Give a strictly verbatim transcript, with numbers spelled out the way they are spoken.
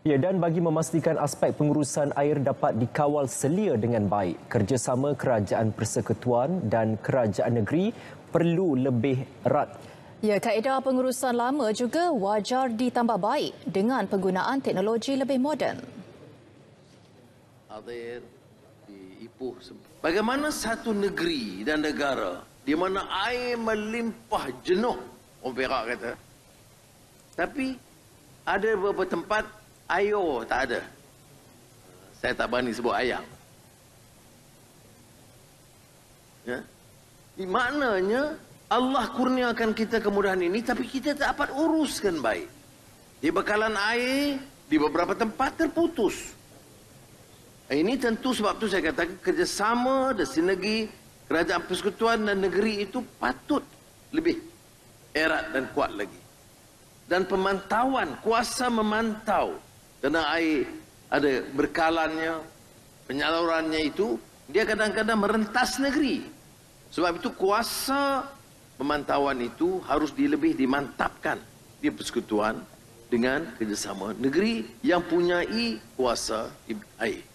Ya, dan bagi memastikan aspek pengurusan air dapat dikawal selia dengan baik, kerjasama Kerajaan Persekutuan dan Kerajaan Negeri perlu lebih erat. Ya, kaedah pengurusan lama juga wajar ditambah baik dengan penggunaan teknologi lebih moden. Air diipuh. Bagaimana satu negeri dan negara di mana air melimpah jenuh, orang Perak kata, tapi ada beberapa tempat air tak ada. Saya tak berani sebut ayam. Ya? Di maknanya Allah kurniakan kita kemudahan ini, tapi kita tak dapat uruskan baik. Di bekalan air di beberapa tempat terputus. Ini tentu sebab tu saya katakan kerjasama dan sinergi Kerajaan Persekutuan dan negeri itu patut lebih erat dan kuat lagi. Dan pemantauan, kuasa memantau kerana air ada berkalannya, penyalurannya itu, dia kadang-kadang merentas negeri. Sebab itu kuasa pemantauan itu harus lebih dimantapkan di persekutuan dengan kerjasama negeri yang punyai kuasa air.